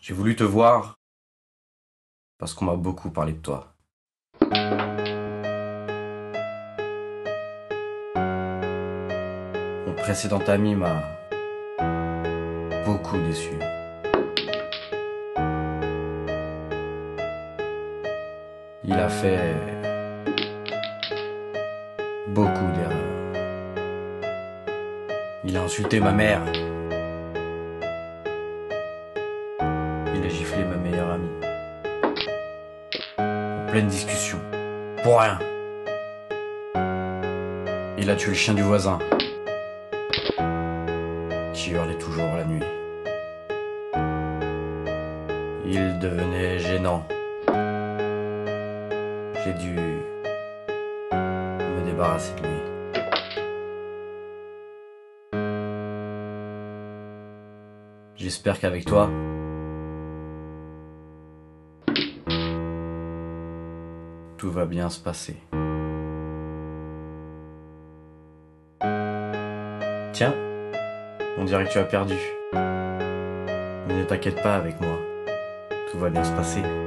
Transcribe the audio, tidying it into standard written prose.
J'ai voulu te voir parce qu'on m'a beaucoup parlé de toi. Mon précédent ami m'a beaucoup déçu. Il a fait beaucoup d'erreurs. Il a insulté ma mère. Il a giflé ma meilleure amie. En pleine discussion. Pour rien. Il a tué le chien du voisin, qui hurlait toujours la nuit. Il devenait gênant. J'ai dû me débarrasser de lui. J'espère qu'avec toi, tout va bien se passer. Tiens, on dirait que tu as perdu. Mais ne t'inquiète pas avec moi, tout va bien se passer.